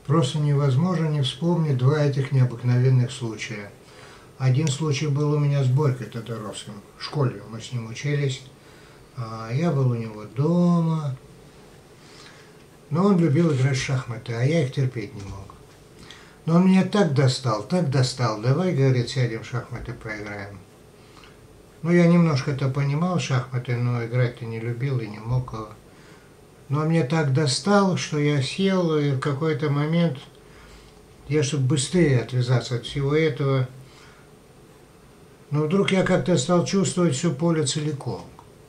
Просто невозможно не вспомнить два этих необыкновенных случая. Один случай был у меня с Борькой Тодоровским. В школе мы с ним учились. Я был у него дома. Но он любил играть в шахматы, а я их терпеть не мог. Но он меня так достал. Давай, говорит, сядем в шахматы поиграем. Ну, я немножко-то понимал шахматы, но играть-то не любил и не мог. Но он меня так достал, что я сел, и в какой-то момент, чтобы быстрее отвязаться от всего этого, но вдруг я как-то стал чувствовать все поле целиком.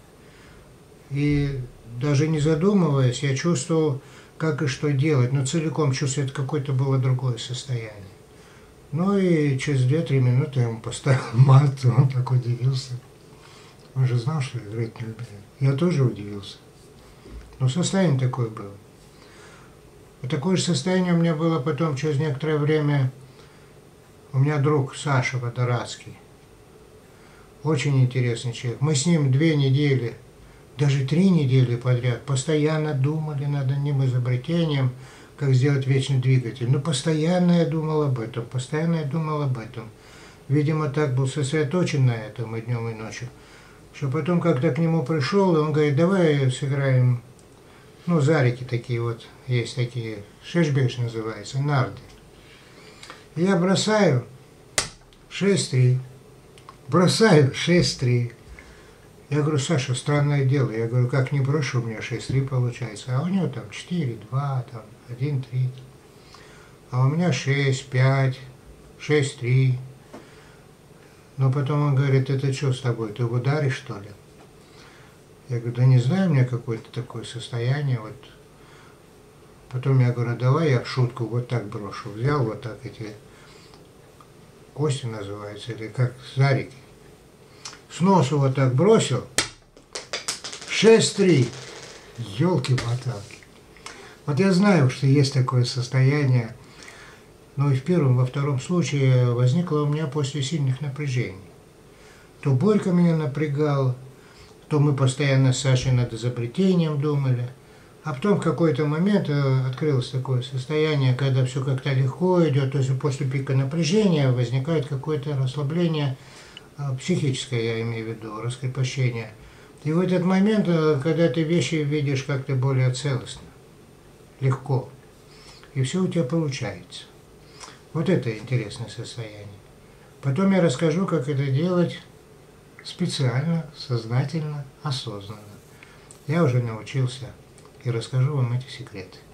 И даже не задумываясь, я чувствовал, как и что делать, но целиком чувствовать какое-то было другое состояние. Ну и через 2-3 минуты я ему поставил мат, он так удивился. Он же знал, что играть не любит. Я тоже удивился. Но состояние такое было. И такое же состояние у меня было потом, через некоторое время, у меня друг Саша Водорадский. Очень интересный человек. Мы с ним 2 недели, даже 3 недели подряд постоянно думали над одним изобретением, как сделать вечный двигатель. Но постоянно я думал об этом, Видимо, так был сосредоточен на этом и днем, и ночью, что потом как-то к нему пришел, и он говорит, давай сыграем, зарики такие вот, есть такие, шишбеш называется, нарды. И я бросаю 6-3. Бросаю 6-3. Я говорю, Саша, странное дело. Я говорю, как не брошу, у меня 6-3 получается. А у него там 4-2, там 1-3. А у меня 6-5, 6-3. Но потом он говорит, это что с тобой, ты в ударе, что ли? Я говорю, да не знаю, у меня какое-то такое состояние. Вот. Потом я говорю, давай я в шутку вот так брошу. Взял вот так эти кости называются, или как зарики. С носу вот так бросил. 6-3. Ёлки-моталки. Вот я знаю, что есть такое состояние, но и в первом, во втором случае возникло у меня после сильных напряжений. То Борька меня напрягал, то мы постоянно с Сашей над изобретением думали. А потом в какой-то момент открылось такое состояние, когда все как-то легко идет, то есть после пика напряжения возникает какое-то расслабление, психическое, я имею в виду, раскрепощение. И в этот момент, когда ты вещи видишь как-то более целостно, легко, и все у тебя получается. Вот это интересное состояние. Потом я расскажу, как это делать специально, сознательно, осознанно. Я уже научился и расскажу вам эти секреты.